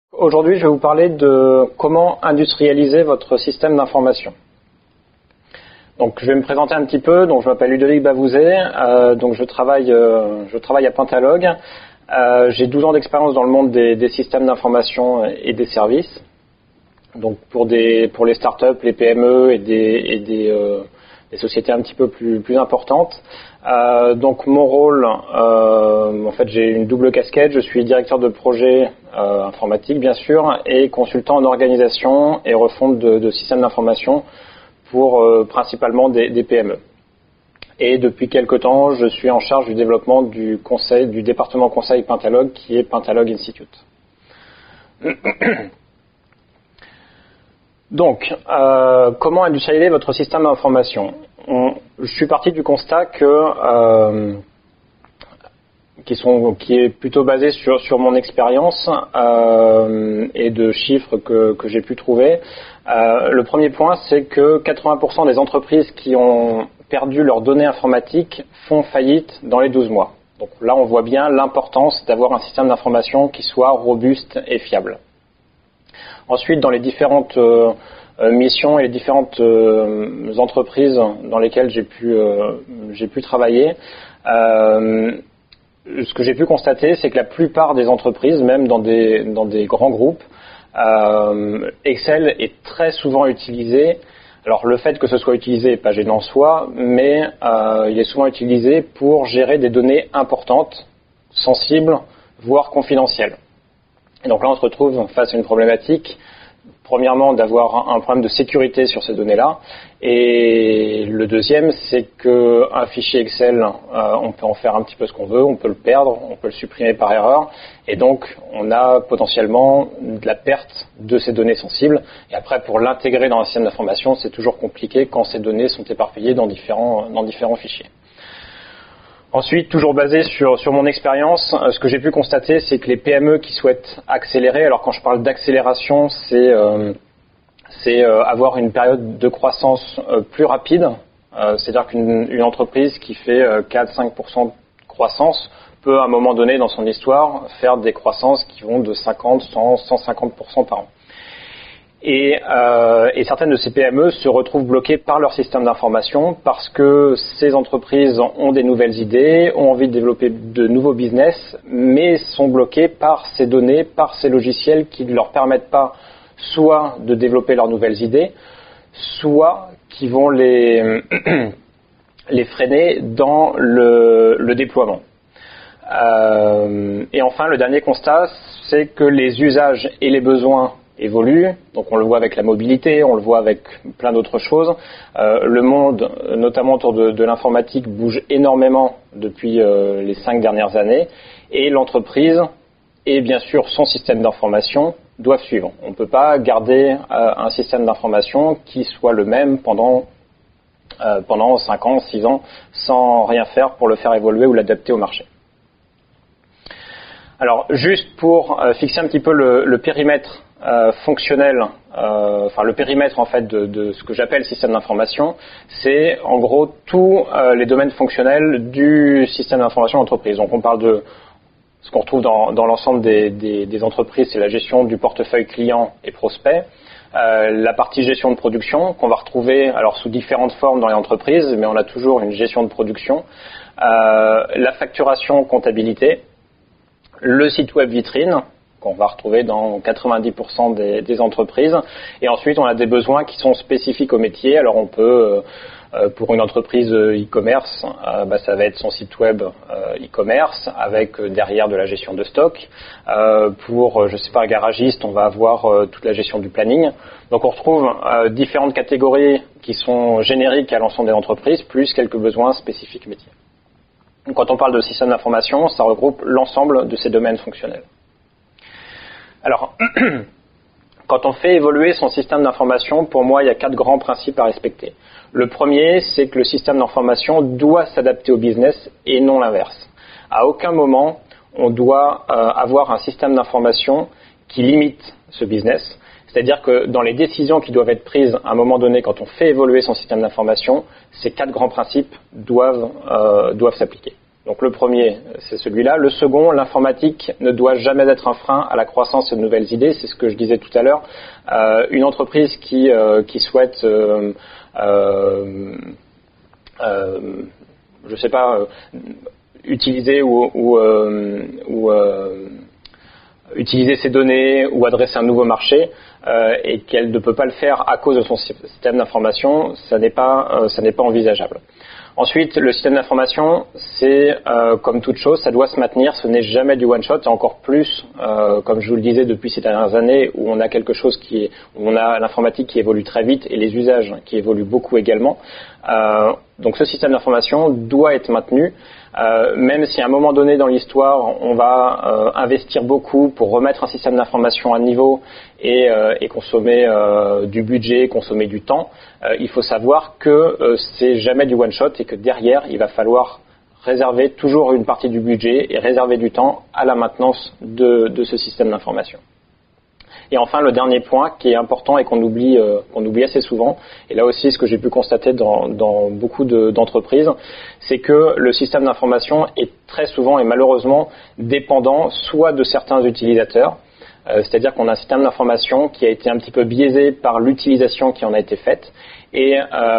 Aujourd'hui, je vais vous parler de comment industrialiser votre système d'information. Donc, je vais me présenter un petit peu. Donc, je m'appelle Ludovic Bavouzet. Donc, je travaille à Pentalogue. J'ai 12 ans d'expérience dans le monde des systèmes d'information et des services. Donc, pour les startups, les PME et des sociétés un petit peu plus importantes. Donc, mon rôle, en fait, j'ai une double casquette. Je suis directeur de projet informatique, bien sûr, et consultant en organisation et refonte de systèmes d'information pour principalement des PME. Et depuis quelque temps, je suis en charge du développement du département conseil Pentalogue, qui est Pentalogue Institute. Donc, comment industrialiser votre système d'information ? Je suis parti du constat qui est plutôt basé sur mon expérience et de chiffres que j'ai pu trouver. Le premier point, c'est que 80% des entreprises qui ont perdu leurs données informatiques font faillite dans les 12 mois. Donc là, on voit bien l'importance d'avoir un système d'information qui soit robuste et fiable. Ensuite, dans les différentes missions et les différentes entreprises dans lesquelles j'ai pu travailler, ce que j'ai pu constater, c'est que la plupart des entreprises, même dans des grands groupes, Excel est très souvent utilisé. Alors le fait que ce soit utilisé n'est pas gênant en soi, mais il est souvent utilisé pour gérer des données importantes, sensibles, voire confidentielles. Et donc là, on se retrouve face à une problématique. Premièrement, d'avoir un problème de sécurité sur ces données-là. Et le deuxième, c'est qu'un fichier Excel, on peut en faire un petit peu ce qu'on veut, on peut le perdre, on peut le supprimer par erreur. Et donc, on a potentiellement de la perte de ces données sensibles. Et après, pour l'intégrer dans un système d'information, c'est toujours compliqué quand ces données sont éparpillées dans différents fichiers. Ensuite, toujours basé sur mon expérience, ce que j'ai pu constater, c'est que les PME qui souhaitent accélérer, alors quand je parle d'accélération, c'est avoir une période de croissance plus rapide. C'est-à-dire qu'une entreprise qui fait 4-5% de croissance peut à un moment donné dans son histoire faire des croissances qui vont de 50, 100, 150% par an. Et certaines de ces PME se retrouvent bloquées par leur système d'information parce que ces entreprises ont des nouvelles idées, ont envie de développer de nouveaux business, mais sont bloquées par ces données, par ces logiciels qui ne leur permettent pas soit de développer leurs nouvelles idées, soit qui vont les freiner dans le déploiement. Et enfin, le dernier constat, c'est que les usages et les besoins évolue, donc on le voit avec la mobilité, on le voit avec plein d'autres choses. Le monde, notamment autour de l'informatique, bouge énormément depuis les 5 dernières années, et l'entreprise et bien sûr son système d'information doivent suivre. On ne peut pas garder un système d'information qui soit le même pendant 5 ans, 6 ans, sans rien faire pour le faire évoluer ou l'adapter au marché. Alors, juste pour fixer un petit peu le périmètre fonctionnel, le périmètre en fait de ce que j'appelle système d'information, c'est en gros tous les domaines fonctionnels du système d'information d'entreprise. Donc on parle de ce qu'on retrouve dans l'ensemble des entreprises, c'est la gestion du portefeuille client et prospect, la partie gestion de production qu'on va retrouver alors sous différentes formes dans les entreprises, mais on a toujours une gestion de production, la facturation comptabilité, le site web vitrine, qu'on va retrouver dans 90% des entreprises. Et ensuite, on a des besoins qui sont spécifiques au métier. Alors, on peut, pour une entreprise e-commerce, ça va être son site web e-commerce, avec derrière de la gestion de stock. Pour, un garagiste, on va avoir toute la gestion du planning. Donc, on retrouve différentes catégories qui sont génériques à l'ensemble des entreprises, plus quelques besoins spécifiques métiers. Quand on parle de système d'information, ça regroupe l'ensemble de ces domaines fonctionnels. Alors, quand on fait évoluer son système d'information, pour moi, il y a 4 grands principes à respecter. Le premier, c'est que le système d'information doit s'adapter au business et non l'inverse. À aucun moment, on doit avoir un système d'information qui limite ce business. C'est-à-dire que dans les décisions qui doivent être prises à un moment donné, quand on fait évoluer son système d'information, ces 4 grands principes doivent s'appliquer. Donc le premier, c'est celui-là. Le second, l'informatique ne doit jamais être un frein à la croissance de nouvelles idées. C'est ce que je disais tout à l'heure. Une entreprise qui souhaite, je sais pas, utiliser utiliser ses données ou adresser un nouveau marché et qu'elle ne peut pas le faire à cause de son système d'information, ça n'est pas envisageable. Ensuite, le système d'information, c'est comme toute chose, ça doit se maintenir, ce n'est jamais du one-shot, et encore plus, comme je vous le disais depuis ces dernières années, où on a quelque chose où on a l'informatique qui évolue très vite et les usages qui évoluent beaucoup également. Donc ce système d'information doit être maintenu, même si à un moment donné dans l'histoire, on va investir beaucoup pour remettre un système d'information à niveau et consommer du budget, consommer du temps. Il faut savoir que c'est jamais du one shot et que derrière, il va falloir réserver toujours une partie du budget et réserver du temps à la maintenance de ce système d'information. Et enfin, le dernier point qui est important et qu'on oublie assez souvent, et là aussi ce que j'ai pu constater dans beaucoup d'entreprises, c'est que le système d'information est très souvent et malheureusement dépendant soit de certains utilisateurs, c'est-à-dire qu'on a un système d'information qui a été un petit peu biaisé par l'utilisation qui en a été faite, et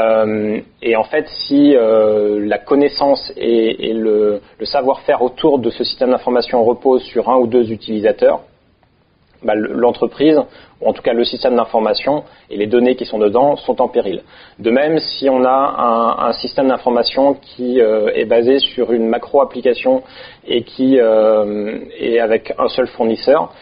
en fait si la connaissance et le savoir-faire autour de ce système d'information repose sur un ou deux utilisateurs, l'entreprise, ou en tout cas le système d'information et les données qui sont dedans sont en péril. De même, si on a un système d'information qui est basé sur une macro-application et qui est avec un seul fournisseur,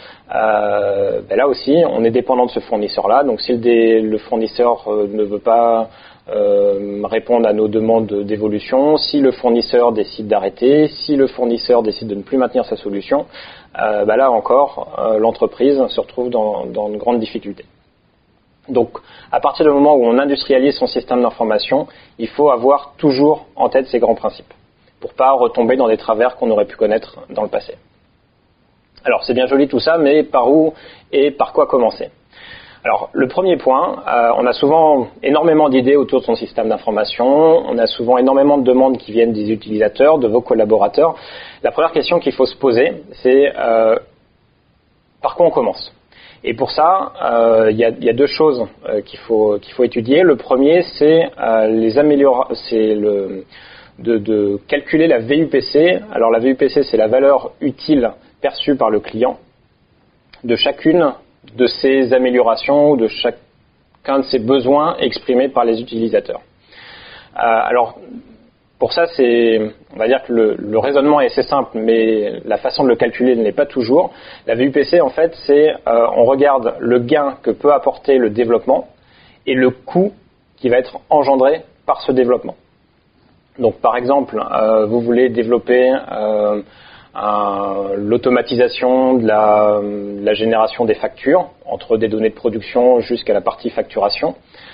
là aussi, on est dépendant de ce fournisseur-là. Donc si le fournisseur ne veut pas répondre à nos demandes d'évolution, si le fournisseur décide d'arrêter, si le fournisseur décide de ne plus maintenir sa solution, là encore, l'entreprise se retrouve dans de grandes difficultés. Donc, à partir du moment où on industrialise son système d'information, il faut avoir toujours en tête ces grands principes, pour pas retomber dans des travers qu'on aurait pu connaître dans le passé. Alors, c'est bien joli tout ça, mais par où et par quoi commencer ? Alors, le premier point, on a souvent énormément d'idées autour de son système d'information, on a souvent énormément de demandes qui viennent des utilisateurs, de vos collaborateurs. La première question qu'il faut se poser, c'est par quoi on commence ? Et pour ça, il y a deux choses qu'il faut étudier. Le premier, c'est de calculer la VUPC. Alors la VUPC, c'est la valeur utile perçue par le client de chacune de ces améliorations ou de chacun de ces besoins exprimés par les utilisateurs. Alors, pour ça, on va dire que le raisonnement est assez simple, mais la façon de le calculer ne l'est pas toujours. La VUPC, en fait, on regarde le gain que peut apporter le développement et le coût qui va être engendré par ce développement. Donc, par exemple, vous voulez développer l'automatisation de la génération des factures, entre des données de production jusqu'à la partie facturation.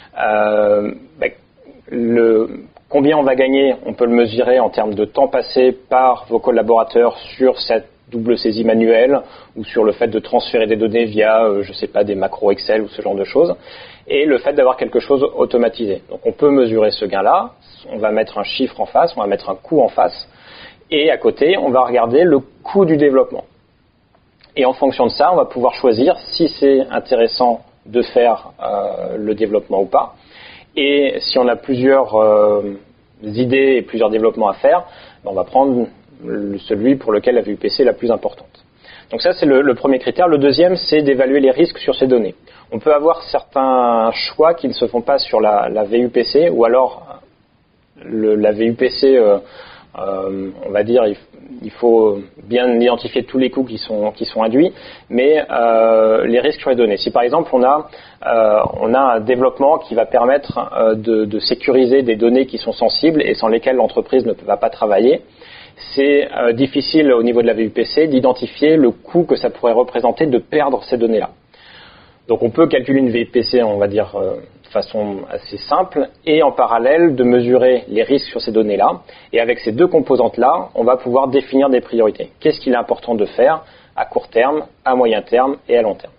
Combien on va gagner, on peut le mesurer en termes de temps passé par vos collaborateurs sur cette double saisie manuelle ou sur le fait de transférer des données via, des macros Excel ou ce genre de choses, et le fait d'avoir quelque chose automatisé. Donc on peut mesurer ce gain-là, on va mettre un chiffre en face, on va mettre un coût en face, et à côté, on va regarder le coût du développement. Et en fonction de ça, on va pouvoir choisir si c'est intéressant de faire le développement ou pas. Et si on a plusieurs idées et plusieurs développements à faire, on va prendre celui pour lequel la VUPC est la plus importante. Donc ça, c'est le premier critère. Le deuxième, c'est d'évaluer les risques sur ces données. On peut avoir certains choix qui ne se font pas sur la VUPC, ou alors la VUPC, on va dire, il faut bien identifier tous les coûts qui sont induits, mais les risques sur les données. Si par exemple on a un développement qui va permettre de sécuriser des données qui sont sensibles et sans lesquelles l'entreprise ne va pas travailler, c'est difficile au niveau de la VUPC d'identifier le coût que ça pourrait représenter de perdre ces données-là. Donc on peut calculer une VUPC, on va dire, de façon assez simple, et en parallèle de mesurer les risques sur ces données-là. Et avec ces deux composantes-là, on va pouvoir définir des priorités. Qu'est-ce qu'il est important de faire à court terme, à moyen terme et à long terme.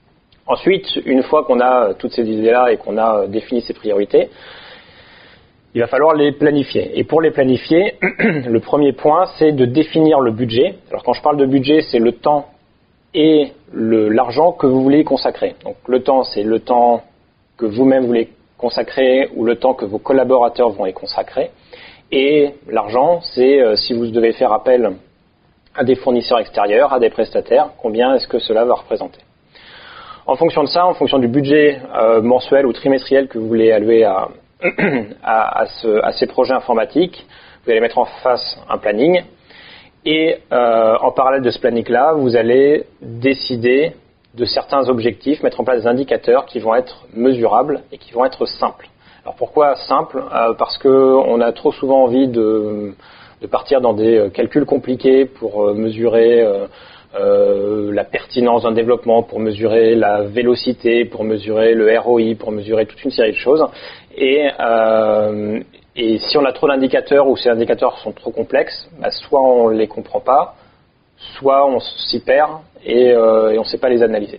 Ensuite, une fois qu'on a toutes ces idées-là et qu'on a défini ces priorités, Il va falloir les planifier. Et pour les planifier, le premier point, c'est de définir le budget. Alors quand je parle de budget, c'est le temps et l'argent que vous voulez y consacrer. Donc le temps, c'est le temps que vous-même voulez consacrer ou le temps que vos collaborateurs vont y consacrer. Et l'argent, c'est si vous devez faire appel à des fournisseurs extérieurs, à des prestataires, combien est-ce que cela va représenter. En fonction de ça, en fonction du budget mensuel ou trimestriel que vous voulez allouer à ces projets informatiques, vous allez mettre en face un planning et en parallèle de ce planning-là, vous allez décider de certains objectifs, mettre en place des indicateurs qui vont être mesurables et qui vont être simples. Alors pourquoi simple ? Parce qu'on a trop souvent envie de partir dans des calculs compliqués pour mesurer la pertinence d'un développement, pour mesurer la vélocité, pour mesurer le ROI, pour mesurer toute une série de choses. Et si on a trop d'indicateurs ou ces indicateurs sont trop complexes, soit on ne les comprend pas, soit on s'y perd et on ne sait pas les analyser.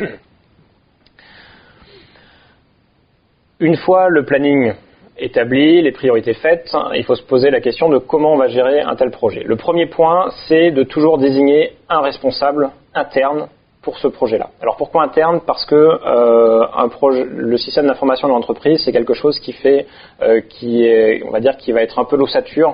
Une fois le planning établi, les priorités faites, il faut se poser la question de comment on va gérer un tel projet. Le premier point, c'est de toujours désigner un responsable interne pour ce projet-là. Alors pourquoi interne ? Parce que le système d'information de l'entreprise, c'est quelque chose qui va être un peu l'ossature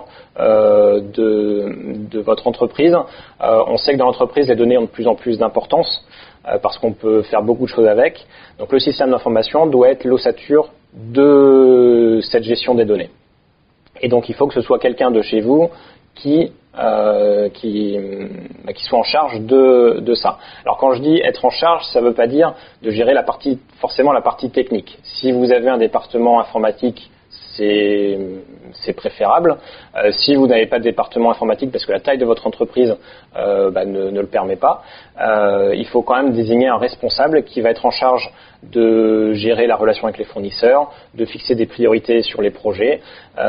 de votre entreprise. On sait que dans l'entreprise, les données ont de plus en plus d'importance parce qu'on peut faire beaucoup de choses avec. Donc le système d'information doit être l'ossature de cette gestion des données. Et donc il faut que ce soit quelqu'un de chez vous qui soit en charge de ça. Alors quand je dis être en charge, ça ne veut pas dire de gérer forcément la partie technique. Si vous avez un département informatique, c'est préférable. Si vous n'avez pas de département informatique parce que la taille de votre entreprise ne le permet pas, il faut quand même désigner un responsable qui va être en charge de gérer la relation avec les fournisseurs, de fixer des priorités sur les projets,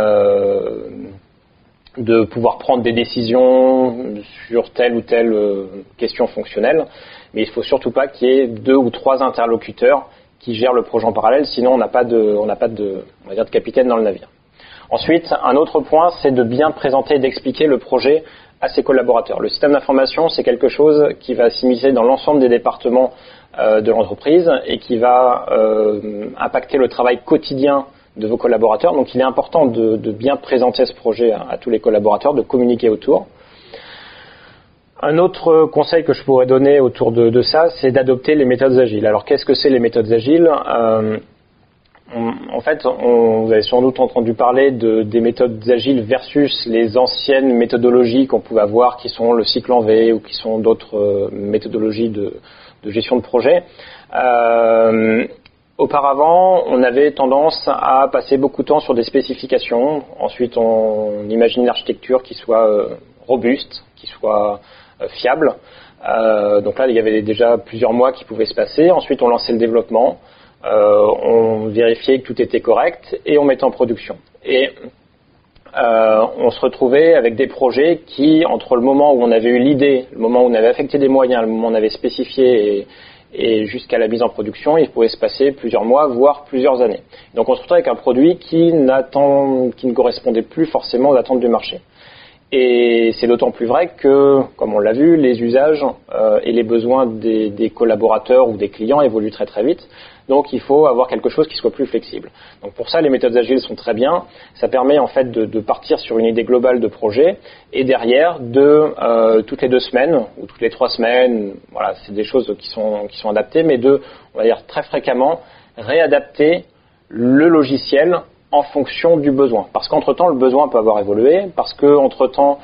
de pouvoir prendre des décisions sur telle ou telle question fonctionnelle. Mais il ne faut surtout pas qu'il y ait 2 ou 3 interlocuteurs qui gèrent le projet en parallèle, sinon on n'a pas de capitaine dans le navire. Ensuite, un autre point, c'est de bien présenter et d'expliquer le projet à ses collaborateurs. Le système d'information, c'est quelque chose qui va s'immiscer dans l'ensemble des départements de l'entreprise et qui va impacter le travail quotidien de vos collaborateurs. Donc il est important de bien présenter ce projet à tous les collaborateurs, de communiquer autour. Un autre conseil que je pourrais donner autour de ça, c'est d'adopter les méthodes agiles. Alors qu'est-ce que c'est les méthodes agiles ? En fait, vous avez sans doute entendu parler des méthodes agiles versus les anciennes méthodologies qu'on pouvait avoir, qui sont le cycle en V ou qui sont d'autres méthodologies de gestion de projet. Auparavant, on avait tendance à passer beaucoup de temps sur des spécifications. Ensuite, on imagine une architecture qui soit robuste, qui soit fiable. Donc là, il y avait déjà plusieurs mois qui pouvaient se passer. Ensuite, on lançait le développement. On vérifiait que tout était correct et on mettait en production. Et on se retrouvait avec des projets qui, entre le moment où on avait eu l'idée, le moment où on avait affecté des moyens, le moment où on avait spécifié et jusqu'à la mise en production, il pouvait se passer plusieurs mois, voire plusieurs années. Donc on se retrouvait avec un produit qui ne correspondait plus forcément aux attentes du marché. Et c'est d'autant plus vrai que, comme on l'a vu, les usages et les besoins des collaborateurs ou des clients évoluent très très vite. Donc il faut avoir quelque chose qui soit plus flexible. Donc pour ça, les méthodes agiles sont très bien. Ça permet en fait de partir sur une idée globale de projet et derrière toutes les 2 semaines ou toutes les 3 semaines, voilà, c'est des choses qui sont adaptées, mais on va dire très fréquemment, réadapter le logiciel en fonction du besoin. Parce qu'entre-temps, le besoin peut avoir évolué, parce qu'entre-temps,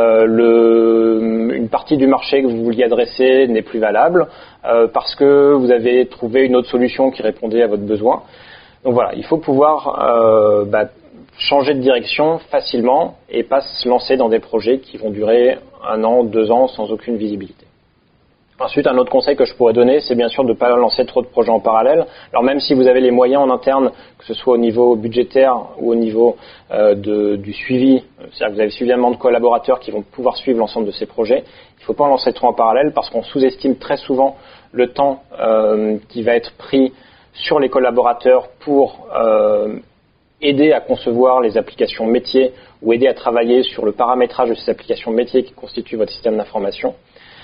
une partie du marché que vous vouliez adresser n'est plus valable, parce que vous avez trouvé une autre solution qui répondait à votre besoin. Donc voilà, il faut pouvoir changer de direction facilement et pas se lancer dans des projets qui vont durer 1 an, 2 ans sans aucune visibilité. Ensuite, un autre conseil que je pourrais donner, c'est bien sûr de ne pas lancer trop de projets en parallèle. Alors même si vous avez les moyens en interne, que ce soit au niveau budgétaire ou au niveau du suivi, c'est-à-dire que vous avez suffisamment de collaborateurs qui vont pouvoir suivre l'ensemble de ces projets, il ne faut pas en lancer trop en parallèle parce qu'on sous-estime très souvent le temps qui va être pris sur les collaborateurs pour aider à concevoir les applications métiers ou aider à travailler sur le paramétrage de ces applications métiers qui constituent votre système d'information.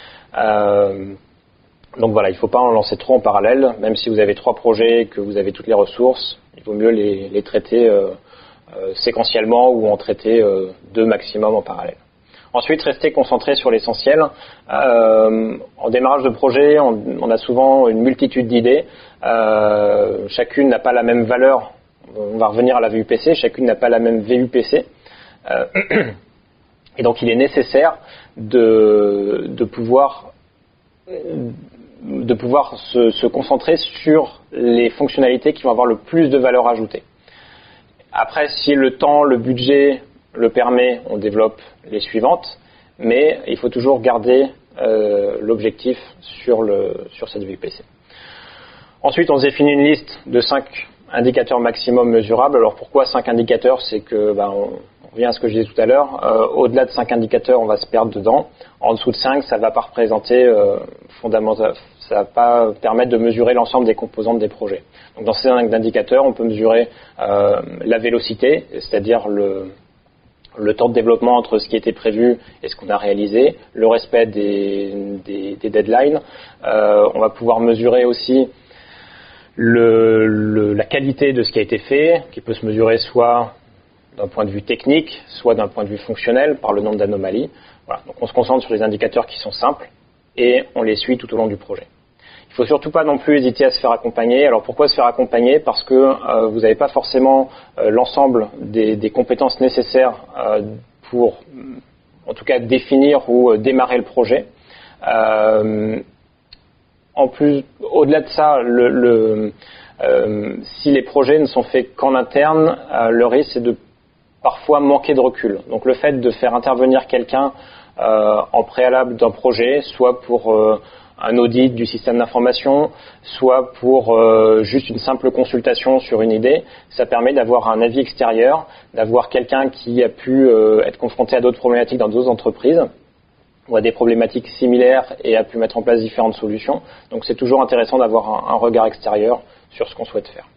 Donc voilà, il ne faut pas en lancer trop en parallèle, même si vous avez 3 projets et que vous avez toutes les ressources, il vaut mieux les traiter séquentiellement ou en traiter 2 maximum en parallèle. Ensuite, restez concentré sur l'essentiel. En démarrage de projet, on a souvent une multitude d'idées. Chacune n'a pas la même valeur. On va revenir à la VUPC. Chacune n'a pas la même VUPC. Et donc, il est nécessaire de pouvoir se concentrer sur les fonctionnalités qui vont avoir le plus de valeur ajoutée. Après, si le temps, le budget le permet, on développe les suivantes, mais il faut toujours garder l'objectif sur cette VUPC. Ensuite, on se définit une liste de 5 indicateurs maximum mesurables. Alors pourquoi 5 indicateurs? C'est que on revient à ce que je disais tout à l'heure. Au-delà de 5 indicateurs, on va se perdre dedans. En dessous de 5, ça ne va pas représenter fondamental. Ça ne va pas permettre de mesurer l'ensemble des composantes des projets. Donc dans ces 5 indicateurs, on peut mesurer la vélocité, c'est-à-dire le temps de développement entre ce qui était prévu et ce qu'on a réalisé, le respect des deadlines. On va pouvoir mesurer aussi la qualité de ce qui a été fait, qui peut se mesurer soit d'un point de vue technique, soit d'un point de vue fonctionnel, par le nombre d'anomalies. Voilà. Donc on se concentre sur les indicateurs qui sont simples et on les suit tout au long du projet. Il ne faut surtout pas non plus hésiter à se faire accompagner. Alors pourquoi se faire accompagner? Parce que vous n'avez pas forcément l'ensemble des compétences nécessaires pour, en tout cas, définir ou démarrer le projet. En plus, au-delà de ça, si les projets ne sont faits qu'en interne, le risque c'est de parfois manquer de recul. Donc le fait de faire intervenir quelqu'un en préalable d'un projet, soit pour un audit du système d'information, soit pour juste une simple consultation sur une idée, ça permet d'avoir un avis extérieur, d'avoir quelqu'un qui a pu être confronté à d'autres problématiques dans d'autres entreprises, ou à des problématiques similaires et a pu mettre en place différentes solutions. Donc c'est toujours intéressant d'avoir un regard extérieur sur ce qu'on souhaite faire.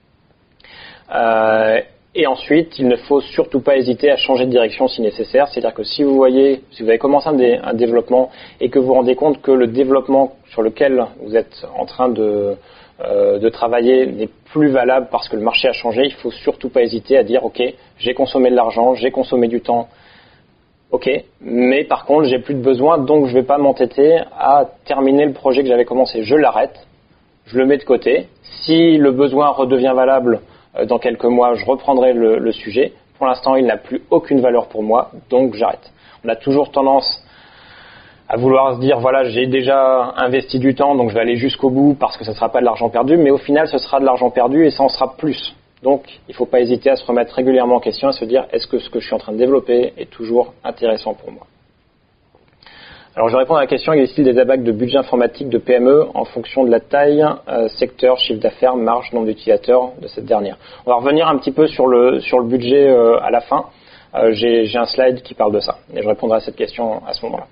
Et ensuite, il ne faut surtout pas hésiter à changer de direction si nécessaire. C'est-à-dire que si vous avez commencé un développement et que vous vous rendez compte que le développement sur lequel vous êtes en train de travailler n'est plus valable parce que le marché a changé, il ne faut surtout pas hésiter à dire « Ok, j'ai consommé de l'argent, j'ai consommé du temps, ok, mais par contre, j'ai plus de besoin, donc je ne vais pas m'entêter à terminer le projet que j'avais commencé. Je l'arrête, je le mets de côté. Si le besoin redevient valable dans quelques mois, je reprendrai le sujet. Pour l'instant, il n'a plus aucune valeur pour moi, donc j'arrête. » On a toujours tendance à vouloir se dire, voilà, j'ai déjà investi du temps, donc je vais aller jusqu'au bout parce que ce ne sera pas de l'argent perdu, mais au final, ce sera de l'argent perdu et ça en sera plus. Donc, il ne faut pas hésiter à se remettre régulièrement en question, à se dire, est-ce que ce que je suis en train de développer est toujours intéressant pour moi? Alors, je réponds à la question, existe-t-il des abacs de budget informatique de PME en fonction de la taille, secteur, chiffre d'affaires, marge, nombre d'utilisateurs de cette dernière? On va revenir un petit peu sur le budget à la fin. J'ai un slide qui parle de ça et je répondrai à cette question à ce moment-là.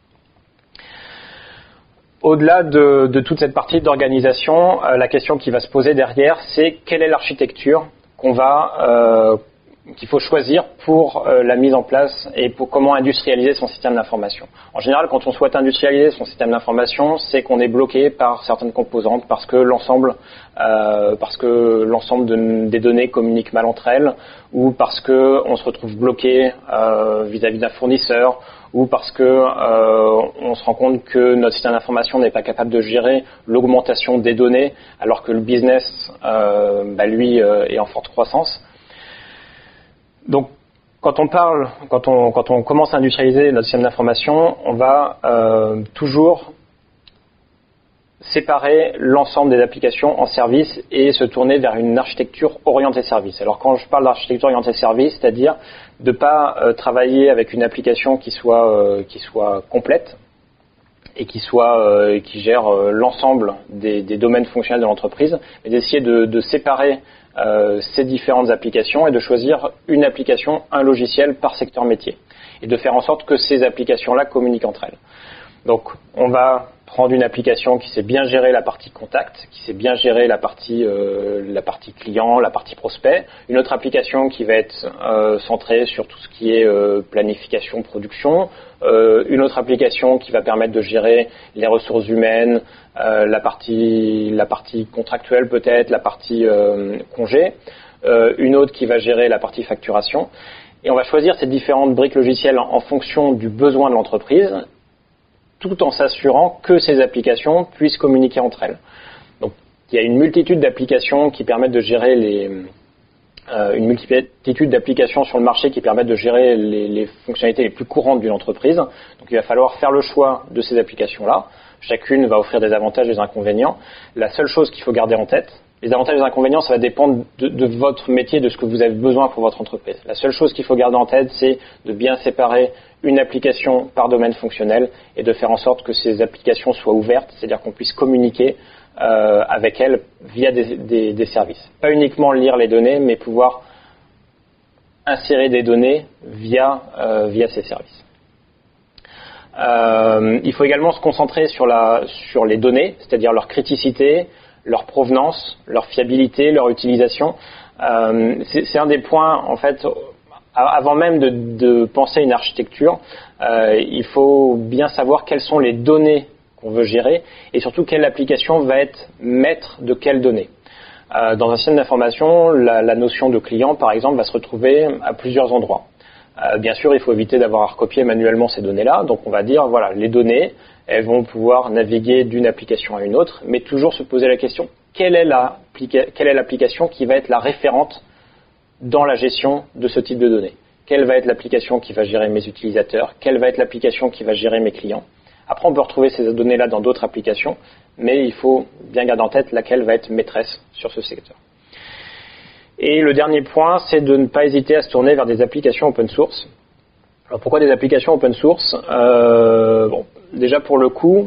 Au-delà de toute cette partie d'organisation, la question qui va se poser derrière, c'est quelle est l'architecture qu'il faut choisir pour la mise en place et pour comment industrialiser son système d'information. En général, quand on souhaite industrialiser son système d'information, c'est qu'on est bloqué par certaines composantes parce que l'ensemble des données communiquent mal entre elles, ou parce que on se retrouve bloqué vis-à-vis d'un fournisseur, ou parce que on se rend compte que notre système d'information n'est pas capable de gérer l'augmentation des données, alors que le business, lui, est en forte croissance. Donc, quand on commence à industrialiser notre système d'information, on va toujours séparer l'ensemble des applications en services et se tourner vers une architecture orientée service. Alors, quand je parle d'architecture orientée service, c'est-à-dire de ne pas travailler avec une application qui soit complète et qui gère l'ensemble des domaines fonctionnels de l'entreprise, mais d'essayer de séparer ces différentes applications et de choisir une application, un logiciel par secteur métier et de faire en sorte que ces applications-là communiquent entre elles. Donc, on va prendre une application qui sait bien gérer la partie contact, qui sait bien gérer la partie client, la partie prospect. Une autre application qui va être centrée sur tout ce qui est planification, production. Une autre application qui va permettre de gérer les ressources humaines, la partie contractuelle peut-être, la partie congé. Une autre qui va gérer la partie facturation. Et on va choisir ces différentes briques logicielles en fonction du besoin de l'entreprise, tout en s'assurant que ces applications puissent communiquer entre elles. Donc, il y a une multitude d'applications qui permettent de gérer une multitude d'applications sur le marché qui permettent de gérer les fonctionnalités les plus courantes d'une entreprise. Donc, il va falloir faire le choix de ces applications-là. Chacune va offrir des avantages et des inconvénients. La seule chose qu'il faut garder en tête, les avantages et les inconvénients, ça va dépendre de votre métier, de ce que vous avez besoin pour votre entreprise. La seule chose qu'il faut garder en tête, c'est de bien séparer une application par domaine fonctionnel et de faire en sorte que ces applications soient ouvertes, c'est-à-dire qu'on puisse communiquer avec elles via des services. Pas uniquement lire les données, mais pouvoir insérer des données via ces services. Il faut également se concentrer sur les données, c'est-à-dire leur criticité, leur provenance, leur fiabilité, leur utilisation. C'est un des points, en fait, avant même de penser à une architecture, il faut bien savoir quelles sont les données qu'on veut gérer et surtout quelle application va être maître de quelles données. Dans un système d'information, la notion de client, par exemple, va se retrouver à plusieurs endroits. Bien sûr, il faut éviter d'avoir à recopier manuellement ces données-là, donc on va dire, voilà, les données, elles vont pouvoir naviguer d'une application à une autre, mais toujours se poser la question, quelle est l'application qui va être la référente dans la gestion de ce type de données? Quelle va être l'application qui va gérer mes utilisateurs? Quelle va être l'application qui va gérer mes clients? Après, on peut retrouver ces données-là dans d'autres applications, mais il faut bien garder en tête laquelle va être maîtresse sur ce secteur. Et le dernier point, c'est de ne pas hésiter à se tourner vers des applications open source. Alors pourquoi des applications open source? Déjà pour le coût.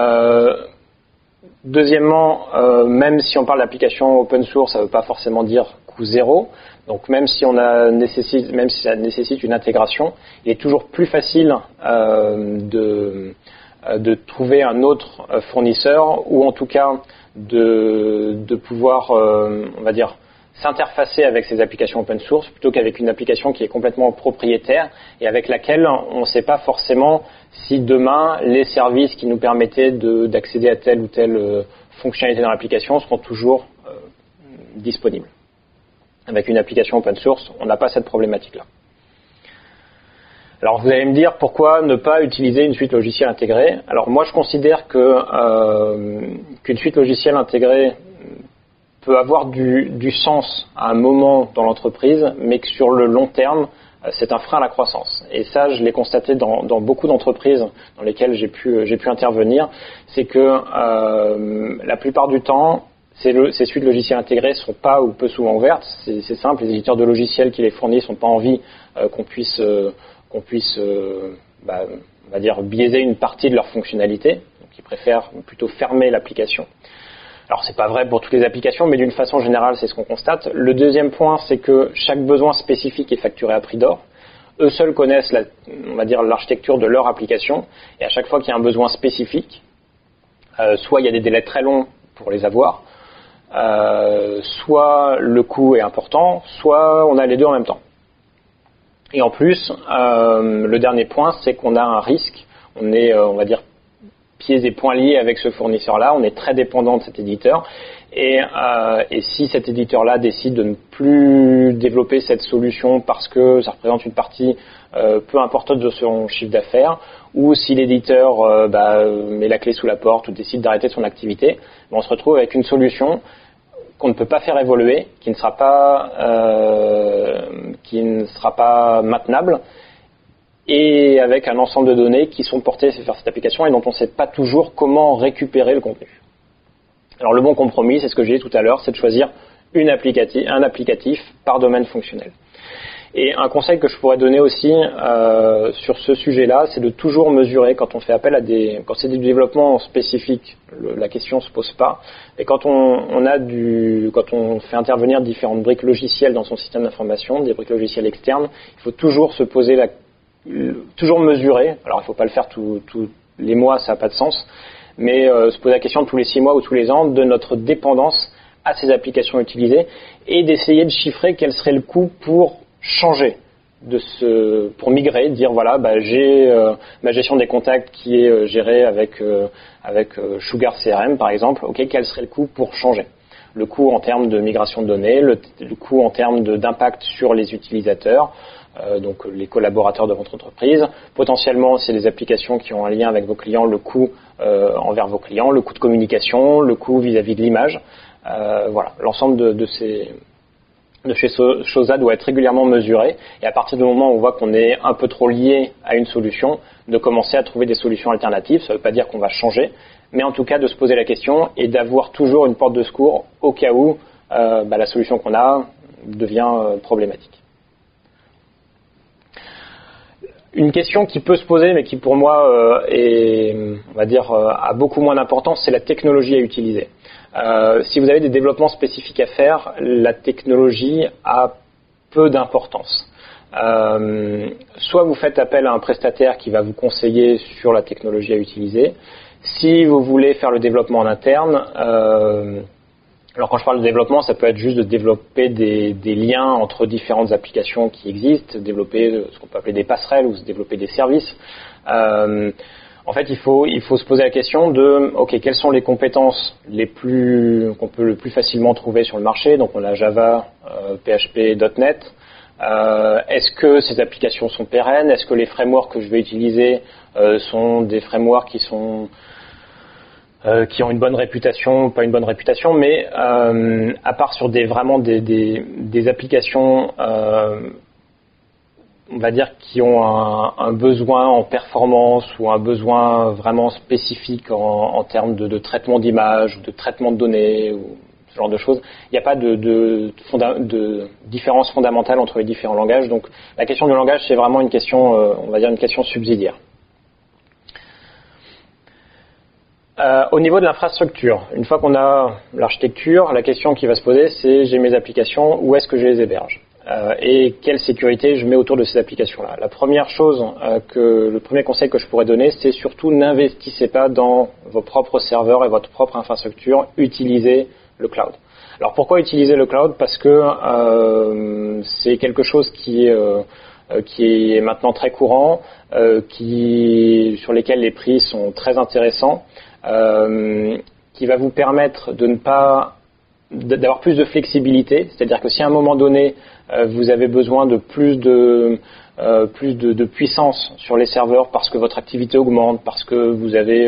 Deuxièmement, même si on parle d'application open source, ça ne veut pas forcément dire coût zéro. Donc même si ça nécessite une intégration, il est toujours plus facile de trouver un autre fournisseur ou en tout cas de pouvoir, on va dire, s'interfacer avec ces applications open source plutôt qu'avec une application qui est complètement propriétaire et avec laquelle on ne sait pas forcément si demain les services qui nous permettaient d'accéder à telle ou telle fonctionnalité dans l'application seront toujours disponibles. Avec une application open source, on n'a pas cette problématique-là. Alors vous allez me dire pourquoi ne pas utiliser une suite logicielle intégrée. Alors moi je considère qu'une suite logicielle intégrée peut avoir du sens à un moment dans l'entreprise, mais que sur le long terme, c'est un frein à la croissance. Et ça, je l'ai constaté dans beaucoup d'entreprises dans lesquelles j'ai pu intervenir, c'est que la plupart du temps, ces suites logicielles intégrées ne sont pas ou peu souvent ouvertes. C'est simple, les éditeurs de logiciels qui les fournissent n'ont pas envie qu'on puisse on va dire, biaiser une partie de leur fonctionnalité. Donc, ils préfèrent plutôt fermer l'application. Alors, c'est pas vrai pour toutes les applications, mais d'une façon générale, c'est ce qu'on constate. Le deuxième point, c'est que chaque besoin spécifique est facturé à prix d'or. Eux seuls connaissent, on va dire, l'architecture de leur application. Et à chaque fois qu'il y a un besoin spécifique, soit il y a des délais très longs pour les avoir, soit le coût est important, soit on a les deux en même temps. Et en plus, le dernier point, c'est qu'on a un risque. On est, on va dire, pieds et poings liés avec ce fournisseur-là. On est très dépendant de cet éditeur. Et si cet éditeur-là décide de ne plus développer cette solution parce que ça représente une partie peu importante de son chiffre d'affaires, ou si l'éditeur met la clé sous la porte ou décide d'arrêter son activité, on se retrouve avec une solution qu'on ne peut pas faire évoluer, qui ne sera pas maintenable, et avec un ensemble de données qui sont portées vers cette application et dont on ne sait pas toujours comment récupérer le contenu. Alors le bon compromis, c'est ce que j'ai dit tout à l'heure, c'est de choisir un applicatif par domaine fonctionnel. Et un conseil que je pourrais donner aussi sur ce sujet-là, c'est de toujours mesurer quand on fait appel quand c'est du développement spécifique, la question se pose pas. Et quand quand on fait intervenir différentes briques logicielles dans son système d'information, des briques logicielles externes, il faut toujours toujours mesurer. Alors il ne faut pas le faire tous les mois, ça n'a pas de sens, mais se poser la question tous les 6 mois ou tous les ans de notre dépendance à ces applications utilisées et d'essayer de chiffrer quel serait le coût pour changer, pour migrer, dire voilà, j'ai ma gestion des contacts qui est gérée avec Sugar CRM par exemple, ok, quel serait le coût pour changer? Le coût en termes de migration de données, le coût en termes d'impact sur les utilisateurs, donc les collaborateurs de votre entreprise. Potentiellement, c'est des applications qui ont un lien avec vos clients, le coût envers vos clients, le coût de communication, le coût vis-à-vis de l'image. Voilà, l'ensemble de ces choses-là doit être régulièrement mesuré. Et à partir du moment où on voit qu'on est un peu trop lié à une solution, de commencer à trouver des solutions alternatives. Ça ne veut pas dire qu'on va changer, mais en tout cas de se poser la question et d'avoir toujours une porte de secours au cas où la solution qu'on a devient problématique. Une question qui peut se poser, mais qui pour moi a beaucoup moins d'importance, c'est la technologie à utiliser. Si vous avez des développements spécifiques à faire, la technologie a peu d'importance. Soit vous faites appel à un prestataire qui va vous conseiller sur la technologie à utiliser. Si vous voulez faire le développement en interne, alors quand je parle de développement, ça peut être juste de développer des liens entre différentes applications qui existent, développer ce qu'on peut appeler des passerelles ou développer des services. En fait, il faut se poser la question de, ok, quelles sont les compétences qu'on peut le plus facilement trouver sur le marché? Donc on a Java, PHP, .NET. Est-ce que ces applications sont pérennes? Est-ce que les frameworks que je vais utiliser sont des frameworks qui ont une bonne réputation, pas une bonne réputation, mais à part sur des applications, on va dire, qui ont un besoin en performance ou un besoin vraiment spécifique en termes de traitement d'image ou de traitement de données ou ce genre de choses. Il n'y a pas de différence fondamentale entre les différents langages. Donc la question du langage, c'est vraiment une question, on va dire une question subsidiaire. Au niveau de l'infrastructure, une fois qu'on a l'architecture, la question qui va se poser, c'est j'ai mes applications, où est-ce que je les héberge et quelle sécurité je mets autour de ces applications-là. La première chose, le premier conseil que je pourrais donner, c'est surtout n'investissez pas dans vos propres serveurs et votre propre infrastructure, utilisez le cloud. Alors pourquoi utiliser le cloud? Parce que c'est quelque chose qui est maintenant très courant, sur lesquels les prix sont très intéressants, qui va vous permettre d'avoir plus de flexibilité, c'est-à-dire que si à un moment donné vous avez besoin de plus de puissance sur les serveurs parce que votre activité augmente, parce que vous avez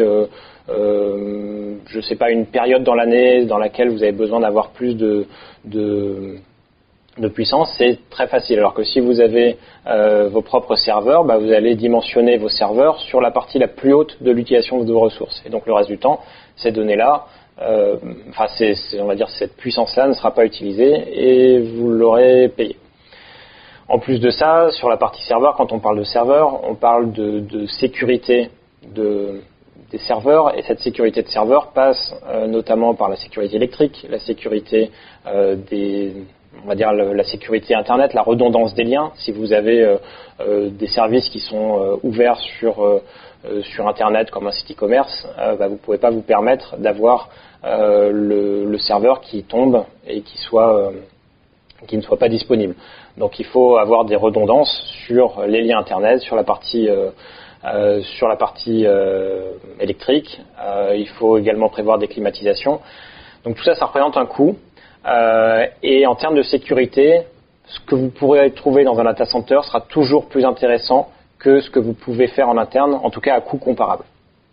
une période dans l'année dans laquelle vous avez besoin d'avoir plus de puissance, c'est très facile. Alors que si vous avez vos propres serveurs, vous allez dimensionner vos serveurs sur la partie la plus haute de l'utilisation de vos ressources. Et donc le reste du temps, ces données-là, on va dire cette puissance-là ne sera pas utilisée et vous l'aurez payé. En plus de ça, sur la partie serveur, quand on parle de serveur, on parle de sécurité des serveurs, et cette sécurité de serveur passe notamment par la sécurité électrique, la sécurité la sécurité Internet, la redondance des liens. Si vous avez des services qui sont ouverts sur Internet comme un site e-commerce, vous ne pouvez pas vous permettre d'avoir le serveur qui tombe et qui ne soit pas disponible. Donc il faut avoir des redondances sur les liens Internet, sur la partie électrique. Il faut également prévoir des climatisations. Donc tout ça, ça représente un coût. Et en termes de sécurité, ce que vous pourrez trouver dans un data center sera toujours plus intéressant que ce que vous pouvez faire en interne, en tout cas à coût comparable.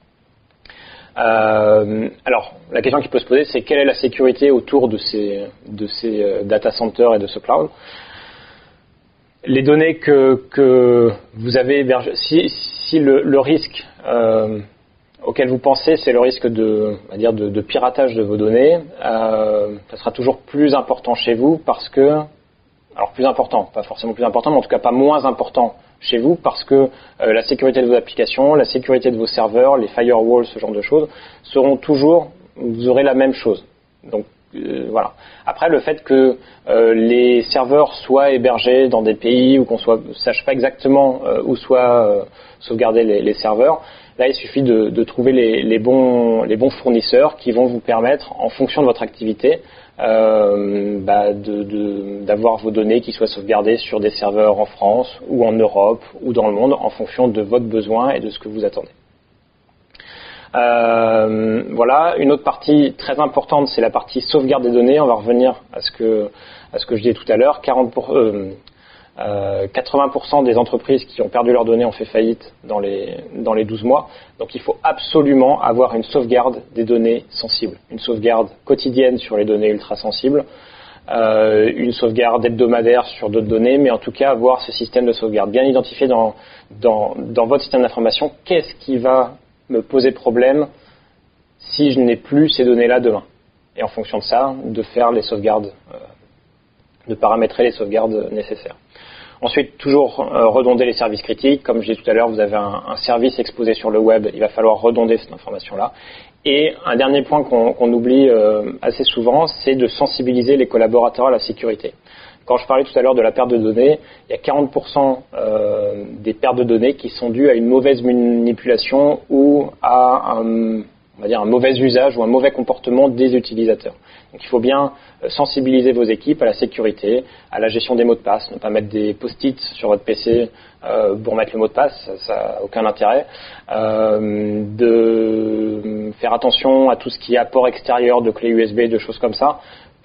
Alors, la question qui peut se poser, c'est quelle est la sécurité autour de ces data centers et de ce cloud? Les données que vous avez hébergées, si le risque auquel vous pensez, c'est le risque de piratage de vos données, ça sera toujours plus important chez vous parce que, alors plus important, pas forcément plus important, mais en tout cas pas moins important chez vous parce que la sécurité de vos applications, la sécurité de vos serveurs, les firewalls, ce genre de choses, vous aurez la même chose. Donc Voilà. Après, le fait que les serveurs soient hébergés dans des pays où qu'on sache pas exactement où soient sauvegardés les serveurs, là, il suffit de trouver les bons fournisseurs qui vont vous permettre, en fonction de votre activité, d'avoir vos données qui soient sauvegardées sur des serveurs en France ou en Europe ou dans le monde, en fonction de votre besoin et de ce que vous attendez. Voilà, une autre partie très importante, c'est la partie sauvegarde des données. On va revenir à ce que je disais tout à l'heure. 80% des entreprises qui ont perdu leurs données ont fait faillite dans les 12 mois. Donc il faut absolument avoir une sauvegarde des données sensibles, une sauvegarde quotidienne sur les données ultra sensibles, une sauvegarde hebdomadaire sur d'autres données, mais en tout cas avoir ce système de sauvegarde bien identifié dans votre système d'information. Qu'est-ce qui va me poser problème si je n'ai plus ces données-là demain? Et en fonction de ça, de faire les sauvegardes, de paramétrer les sauvegardes nécessaires. Ensuite, toujours redonder les services critiques. Comme je disais tout à l'heure, vous avez un service exposé sur le web, il va falloir redonder cette information-là. Et un dernier point qu'on oublie assez souvent, c'est de sensibiliser les collaborateurs à la sécurité. Quand je parlais tout à l'heure de la perte de données, il y a 40% des pertes de données qui sont dues à une mauvaise manipulation ou à un mauvais usage ou un mauvais comportement des utilisateurs. Donc il faut bien sensibiliser vos équipes à la sécurité, à la gestion des mots de passe, ne pas mettre des post-it sur votre PC pour mettre le mot de passe, ça n'a aucun intérêt. De faire attention à tout ce qui est apport extérieur de clés USB, de choses comme ça,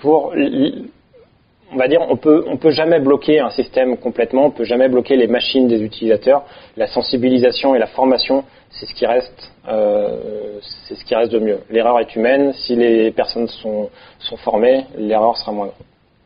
on va dire, on peut jamais bloquer un système complètement, on peut jamais bloquer les machines des utilisateurs. La sensibilisation et la formation, c'est ce qui reste de mieux. L'erreur est humaine. Si les personnes sont formées, l'erreur sera moins grande.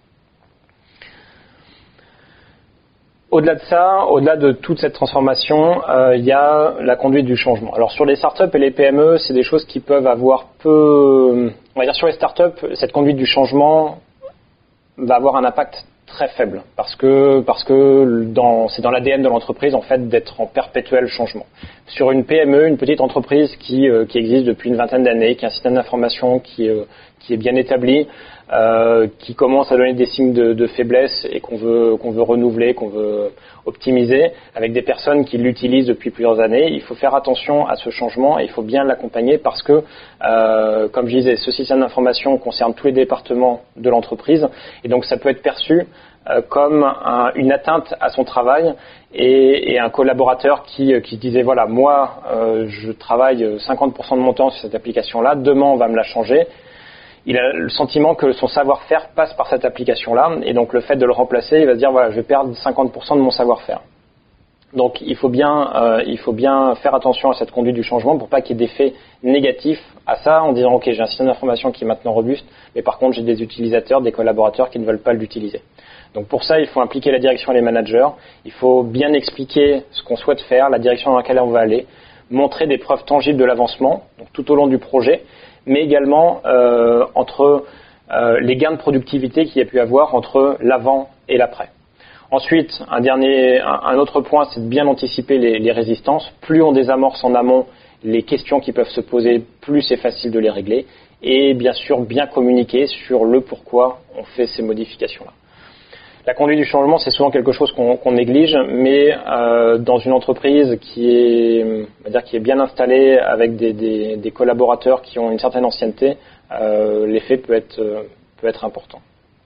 Au-delà de ça, au-delà de toute cette transformation, il y a la conduite du changement. Alors sur les startups et les PME, c'est des choses qui peuvent avoir peu. On va dire sur les startups, cette conduite du changement va avoir un impact très faible parce que c'est dans l'ADN de l'entreprise en fait d'être en perpétuel changement. Sur une PME, une petite entreprise qui existe depuis une vingtaine d'années, qui a un système d'information qui est bien établi, qui commence à donner des signes de faiblesse et qu'on veut renouveler, qu'on veut optimiser, avec des personnes qui l'utilisent depuis plusieurs années, il faut faire attention à ce changement et il faut bien l'accompagner parce que, comme je disais, ce système d'information concerne tous les départements de l'entreprise et donc ça peut être perçu comme une atteinte à son travail et un collaborateur qui disait voilà, moi je travaille 50% de mon temps sur cette application-là, demain on va me la changer. Il a le sentiment que son savoir-faire passe par cette application-là, et donc le fait de le remplacer, il va se dire voilà, je vais perdre 50% de mon savoir-faire. Donc il faut bien faire attention à cette conduite du changement pour pas qu'il y ait d'effets négatifs à ça, en disant ok, j'ai un système d'information qui est maintenant robuste, mais par contre j'ai des utilisateurs, des collaborateurs qui ne veulent pas l'utiliser. Donc pour ça, il faut impliquer la direction et les managers, il faut bien expliquer ce qu'on souhaite faire, la direction dans laquelle on va aller, montrer des preuves tangibles de l'avancement, donc tout au long du projet, mais également entre les gains de productivité qu'il y a pu avoir entre l'avant et l'après. Ensuite, un autre point, c'est de bien anticiper les résistances. Plus on désamorce en amont les questions qui peuvent se poser, plus c'est facile de les régler. Et bien sûr, bien communiquer sur le pourquoi on fait ces modifications-là. La conduite du changement, c'est souvent quelque chose qu'on néglige, mais dans une entreprise qui est bien installée, avec des collaborateurs qui ont une certaine ancienneté, l'effet peut être important.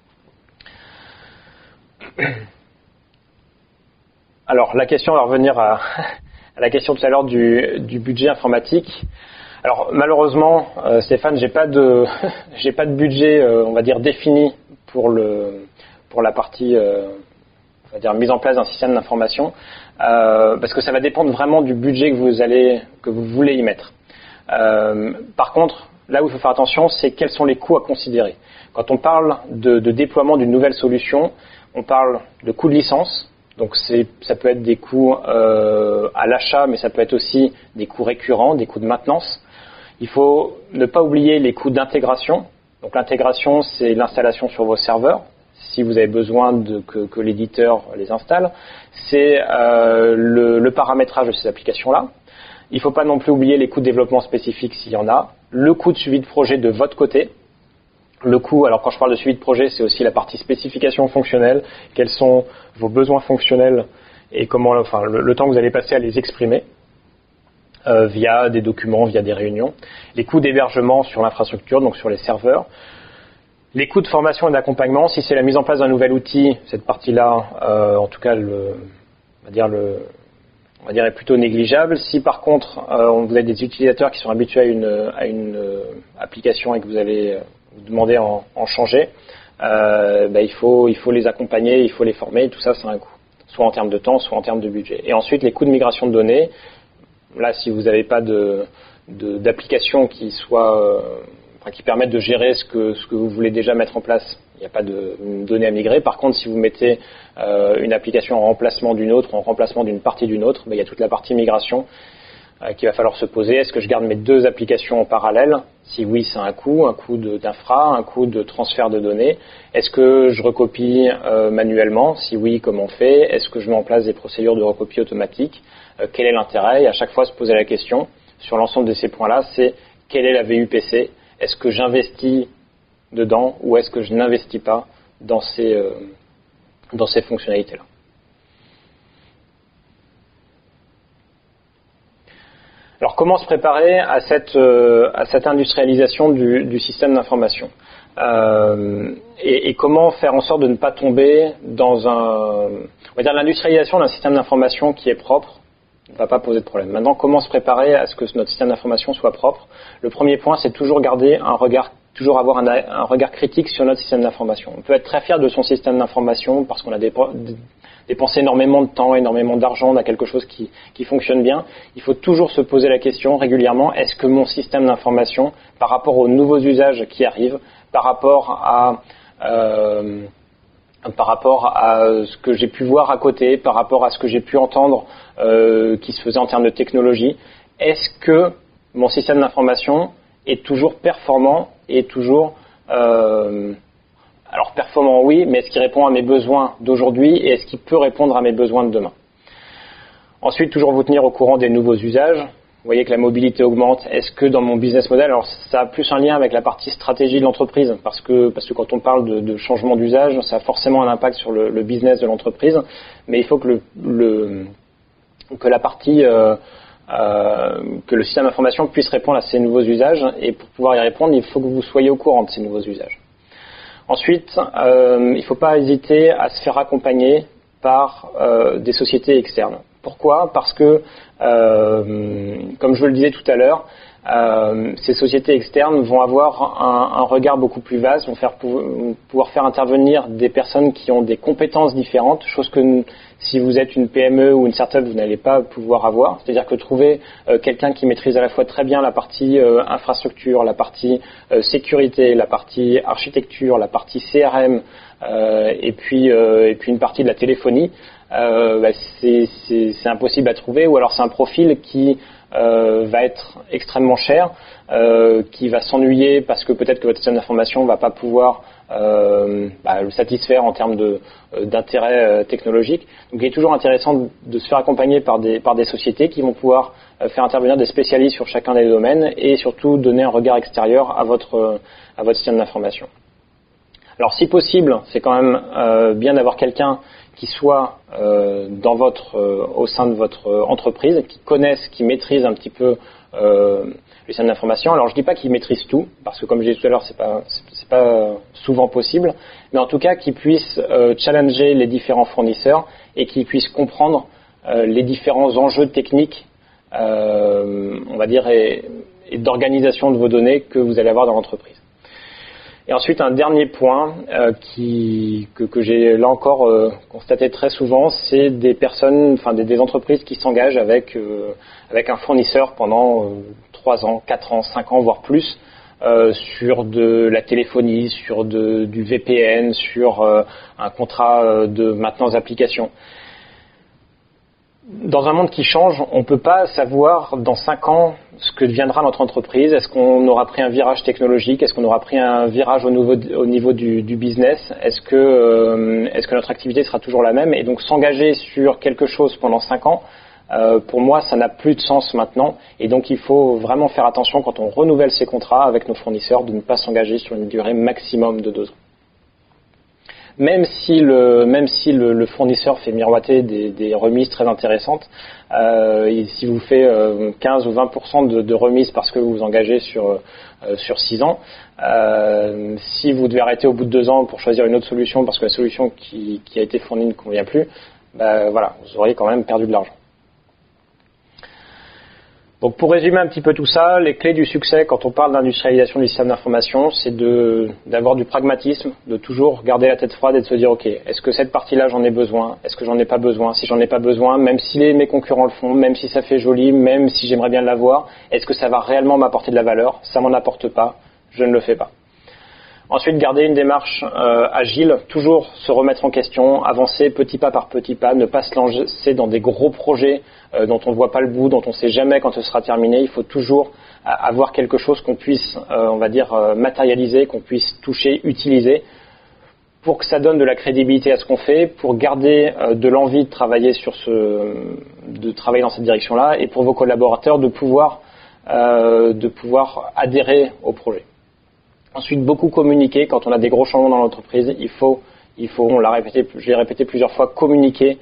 Alors, la question, on va revenir à la question tout à l'heure du budget informatique. Alors, malheureusement, Stéphane, j'ai pas de budget, on va dire, défini pour la partie, on va dire, mise en place d'un système d'information, parce que ça va dépendre vraiment du budget que vous voulez y mettre. Par contre, là où il faut faire attention, c'est quels sont les coûts à considérer. Quand on parle de déploiement d'une nouvelle solution, on parle de coûts de licence. Donc ça peut être des coûts à l'achat, mais ça peut être aussi des coûts récurrents, des coûts de maintenance. Il faut ne pas oublier les coûts d'intégration. Donc l'intégration, c'est l'installation sur vos serveurs, si vous avez besoin que l'éditeur les installe. C'est le paramétrage de ces applications-là. Il ne faut pas non plus oublier les coûts de développement spécifiques s'il y en a. Le coût de suivi de projet de votre côté. Le coût, alors quand je parle de suivi de projet, c'est aussi la partie spécification fonctionnelle, quels sont vos besoins fonctionnels et comment, le temps que vous allez passer à les exprimer via des documents, via des réunions. Les coûts d'hébergement sur l'infrastructure, donc sur les serveurs. Les coûts de formation et d'accompagnement, si c'est la mise en place d'un nouvel outil, cette partie-là, en tout cas, on va dire est plutôt négligeable. Si par contre, vous avez des utilisateurs qui sont habitués à une application et que vous allez vous demander en changer, il faut les accompagner, il faut les former, tout ça, c'est un coût. Soit en termes de temps, soit en termes de budget. Et ensuite, les coûts de migration de données. Là, si vous n'avez pas d'application qui qui permettent de gérer ce que vous voulez déjà mettre en place, il n'y a pas de données à migrer. Par contre, si vous mettez une application en remplacement d'une autre, en remplacement d'une partie d'une autre, il y a toute la partie migration qu'il va falloir se poser. Est-ce que je garde mes deux applications en parallèle? Si oui, c'est un coût d'infra, un coût de transfert de données. Est-ce que je recopie manuellement? Si oui, comment on fait? Est-ce que je mets en place des procédures de recopie automatique? Quel est l'intérêt? Et à chaque fois, se poser la question sur l'ensemble de ces points-là, c'est quelle est la VUPC? Est-ce que j'investis dedans ou est-ce que je n'investis pas dans ces fonctionnalités-là? Alors, comment se préparer à cette industrialisation du système d'information et comment faire en sorte de ne pas tomber dans l'industrialisation d'un système d'information qui est propre ne va pas poser de problème. Maintenant, comment se préparer à ce que notre système d'information soit propre? Le premier point, c'est toujours garder toujours avoir un regard critique sur notre système d'information. On peut être très fier de son système d'information parce qu'on a dépensé énormément de temps, énormément d'argent, on a quelque chose qui fonctionne bien. Il faut toujours se poser la question régulièrement, est-ce que mon système d'information, par rapport aux nouveaux usages qui arrivent, par rapport à ce que j'ai pu voir à côté, par rapport à ce que j'ai pu entendre qui se faisait en termes de technologie, est-ce que mon système d'information est toujours performant et toujours alors performant oui, mais est-ce qu'il répond à mes besoins d'aujourd'hui et est-ce qu'il peut répondre à mes besoins de demain? Ensuite, toujours vous tenir au courant des nouveaux usages. Vous voyez que la mobilité augmente. Est-ce que dans mon business model, alors ça a plus un lien avec la partie stratégie de l'entreprise, parce que quand on parle de changement d'usage, ça a forcément un impact sur le business de l'entreprise, mais il faut que la partie que le système d'information puisse répondre à ces nouveaux usages, et pour pouvoir y répondre, il faut que vous soyez au courant de ces nouveaux usages. Ensuite, il ne faut pas hésiter à se faire accompagner par des sociétés externes. Pourquoi? Parce que, comme je le disais tout à l'heure, ces sociétés externes vont avoir un regard beaucoup plus vaste, vont pouvoir faire intervenir des personnes qui ont des compétences différentes, chose que si vous êtes une PME ou une start-up, vous n'allez pas pouvoir avoir. C'est-à-dire que trouver quelqu'un qui maîtrise à la fois très bien la partie infrastructure, la partie sécurité, la partie architecture, la partie CRM, et puis une partie de la téléphonie, c'est impossible à trouver, ou alors c'est un profil qui va être extrêmement cher, qui va s'ennuyer parce que peut-être que votre système d'information ne va pas pouvoir le satisfaire en termes d'intérêt technologique. Donc il est toujours intéressant de se faire accompagner par des sociétés qui vont pouvoir faire intervenir des spécialistes sur chacun des domaines et surtout donner un regard extérieur à votre système d'information. Alors si possible, c'est quand même bien d'avoir quelqu'un qui soit au sein de votre entreprise, qui maîtrise un petit peu le système d'information. Alors je dis pas qu'il maîtrise tout, parce que comme je disais tout à l'heure, c'est pas souvent possible, mais en tout cas qu'il puisse challenger les différents fournisseurs et qu'il puisse comprendre les différents enjeux techniques, on va dire, et d'organisation de vos données que vous allez avoir dans l'entreprise. Et ensuite, un dernier point que j'ai là encore constaté très souvent, c'est des personnes, des entreprises qui s'engagent avec un fournisseur pendant 3 ans, 4 ans, 5 ans, voire plus, sur de la téléphonie, sur du VPN, sur un contrat de maintenance d'application. Dans un monde qui change, on ne peut pas savoir dans 5 ans ce que deviendra notre entreprise. Est-ce qu'on aura pris un virage technologique? Est-ce qu'on aura pris un virage au niveau du business? Est-ce que notre activité sera toujours la même? Et donc s'engager sur quelque chose pendant 5 ans, Pour moi, ça n'a plus de sens maintenant, et donc il faut vraiment faire attention quand on renouvelle ces contrats avec nos fournisseurs de ne pas s'engager sur une durée maximum de 2 ans. Même si le fournisseur fait miroiter des remises très intéressantes, et si vous fait 15 ou 20% de remises parce que vous vous engagez sur 6 ans, si vous devez arrêter au bout de 2 ans pour choisir une autre solution parce que la solution qui a été fournie ne convient plus, voilà, vous auriez quand même perdu de l'argent. Donc pour résumer un petit peu tout ça, les clés du succès quand on parle d'industrialisation du système d'information, c'est d'avoir du pragmatisme, de toujours garder la tête froide et de se dire ok, est-ce que cette partie-là j'en ai besoin, est-ce que j'en ai pas besoin, si j'en ai pas besoin, même si mes concurrents le font, même si ça fait joli, même si j'aimerais bien l'avoir, est-ce que ça va réellement m'apporter de la valeur, ça m'en apporte pas, je ne le fais pas. Ensuite, garder une démarche agile, toujours se remettre en question, avancer petit pas par petit pas, ne pas se lancer dans des gros projets dont on ne voit pas le bout, dont on ne sait jamais quand ce sera terminé. Il faut toujours avoir quelque chose qu'on puisse, on va dire, matérialiser, qu'on puisse toucher, utiliser, pour que ça donne de la crédibilité à ce qu'on fait, pour garder de l'envie de travailler dans cette direction-là, et pour vos collaborateurs de pouvoir adhérer au projet. Ensuite, beaucoup communiquer. Quand on a des gros changements dans l'entreprise, il faut, je l'ai répété plusieurs fois, communiquer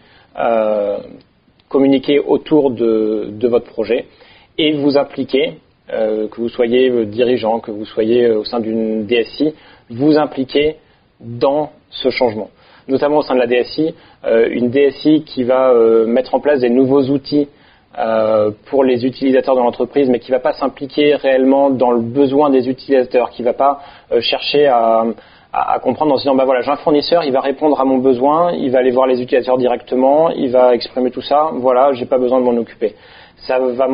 autour de votre projet et vous impliquer, que vous soyez dirigeant, que vous soyez au sein d'une DSI, vous impliquer dans ce changement. Notamment au sein de la DSI, une DSI qui va mettre en place des nouveaux outils pour les utilisateurs de l'entreprise, mais qui ne va pas s'impliquer réellement dans le besoin des utilisateurs, qui ne va pas chercher à comprendre en se disant voilà, j'ai un fournisseur, il va répondre à mon besoin, il va aller voir les utilisateurs directement, il va exprimer tout ça, voilà, j'ai pas besoin de m'en occuper. Ça va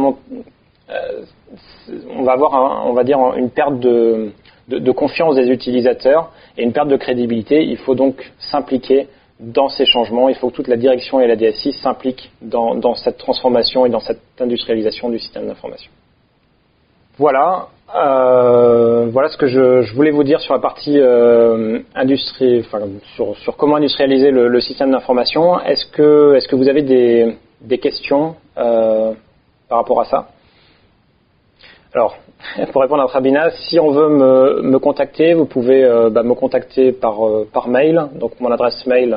on va avoir on va dire une perte de confiance des utilisateurs et une perte de crédibilité. Il faut donc s'impliquer dans ces changements, il faut que toute la direction et la DSI s'impliquent dans cette transformation et dans cette industrialisation du système d'information. Voilà ce que je voulais vous dire sur la partie sur comment industrialiser le système d'information. Est-ce que vous avez des questions par rapport à ça? Alors, pour répondre à Rabina, si on veut me contacter, vous pouvez me contacter par mail. Donc mon adresse mail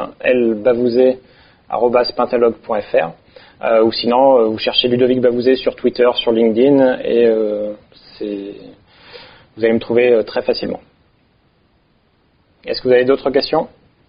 lbavouzé@pentalog.fr ou sinon vous cherchez Ludovic Bavouzé sur Twitter, sur LinkedIn et vous allez me trouver très facilement. Est-ce que vous avez d'autres questions?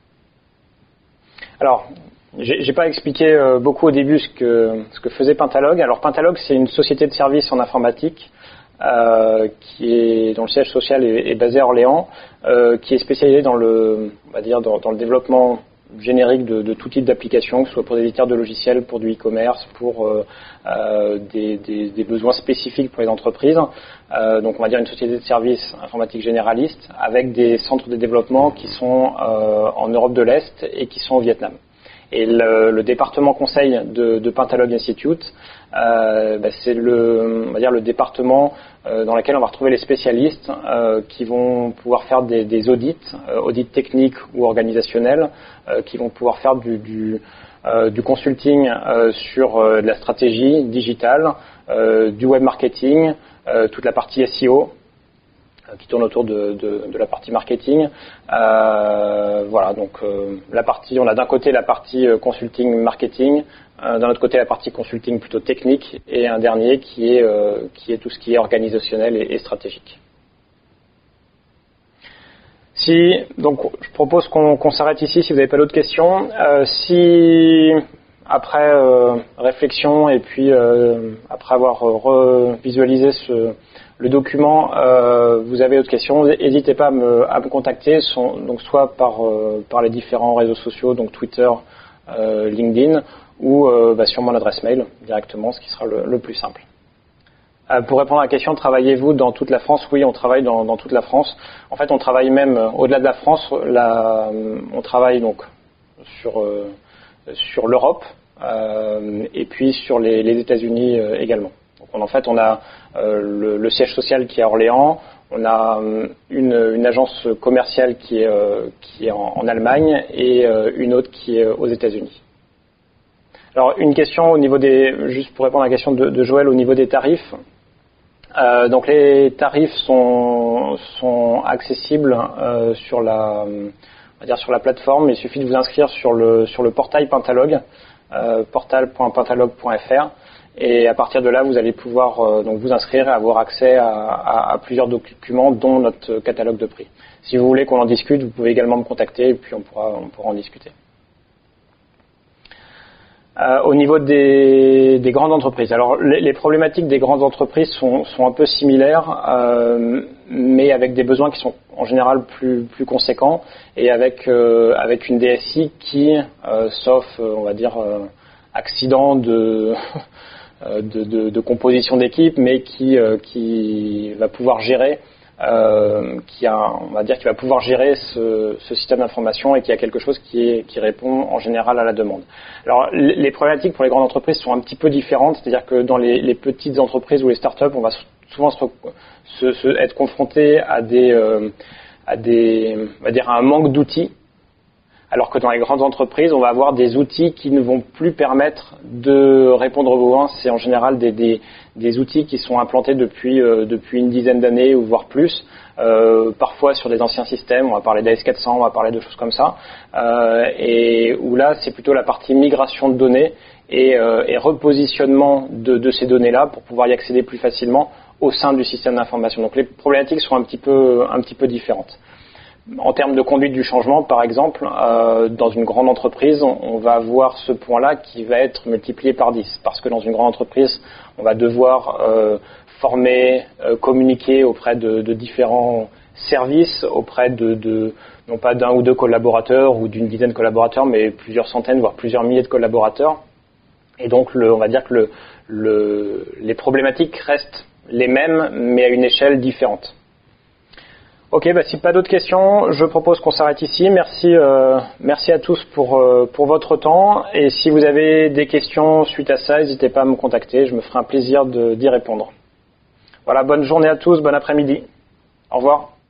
Alors, j'ai pas expliqué beaucoup au début ce que faisait Pentalog. Alors Pentalog, c'est une société de services en informatique dont le siège social est basé à Orléans, qui est spécialisée dans le développement générique de tout type d'applications, que ce soit pour des éditeurs de logiciels, pour du e-commerce, pour des besoins spécifiques pour les entreprises. Donc on va dire une société de services informatique généraliste avec des centres de développement qui sont en Europe de l'Est et qui sont au Vietnam. Et le département conseil de Pentalog Institute, c'est le département dans lequel on va retrouver les spécialistes qui vont pouvoir faire des audits techniques ou organisationnels, qui vont pouvoir faire du consulting sur de la stratégie digitale, du web marketing, toute la partie SEO qui tourne autour de la partie marketing. Voilà, donc on a d'un côté la partie consulting marketing, d'un autre côté la partie consulting plutôt technique, et un dernier qui est tout ce qui est organisationnel et stratégique. Donc je propose qu'on s'arrête ici si vous n'avez pas d'autres questions. Si après réflexion et puis après avoir revisualisé le document, vous avez d'autres questions, n'hésitez pas à me contacter, donc soit par les différents réseaux sociaux, donc Twitter, LinkedIn, ou sur mon adresse mail directement, ce qui sera le plus simple. Pour répondre à la question, travaillez-vous dans toute la France? Oui, on travaille dans toute la France. En fait, on travaille même au-delà de la France. On travaille donc sur l'Europe et puis sur les États-Unis également. Donc, en fait, on a le siège social qui est à Orléans. On a une agence commerciale qui est en Allemagne et une autre qui est aux États-Unis. Alors une question au niveau juste pour répondre à la question de Joël au niveau des tarifs. Donc les tarifs sont accessibles sur la plateforme. Il suffit de vous inscrire sur le portail Pentalog, portal.pentalog.fr, et à partir de là vous allez pouvoir donc vous inscrire et avoir accès à plusieurs documents dont notre catalogue de prix. Si vous voulez qu'on en discute, vous pouvez également me contacter et puis on pourra en discuter. Au niveau des grandes entreprises. Alors les problématiques des grandes entreprises sont un peu similaires, mais avec des besoins qui sont en général plus conséquents et avec une DSI qui, sauf on va dire accident de composition d'équipe, mais qui va pouvoir gérer. Qui va pouvoir gérer ce système d'information et qui a quelque chose qui répond en général à la demande. Alors les problématiques pour les grandes entreprises sont un petit peu différentes, c'est-à-dire que dans les petites entreprises ou les startups, on va souvent être confronté à un manque d'outils, alors que dans les grandes entreprises, on va avoir des outils qui ne vont plus permettre de répondre aux besoins. C'est en général des outils qui sont implantés depuis une dizaine d'années ou voire plus, parfois sur des anciens systèmes. On va parler d'AS400, on va parler de choses comme ça, et où là, c'est plutôt la partie migration de données et repositionnement de ces données-là pour pouvoir y accéder plus facilement au sein du système d'information. Donc les problématiques sont un petit peu différentes. En termes de conduite du changement, par exemple, dans une grande entreprise, on va avoir ce point-là qui va être multiplié par 10. Parce que dans une grande entreprise, on va devoir former, communiquer auprès de différents services, auprès non pas d'un ou deux collaborateurs ou d'une dizaine de collaborateurs, mais plusieurs centaines, voire plusieurs milliers de collaborateurs. Et donc, on va dire que les problématiques restent les mêmes, mais à une échelle différente. Ok, si pas d'autres questions, je propose qu'on s'arrête ici. Merci à tous pour votre temps. Et si vous avez des questions suite à ça, n'hésitez pas à me contacter. Je me ferai un plaisir d'y répondre. Voilà, bonne journée à tous, bon après-midi. Au revoir.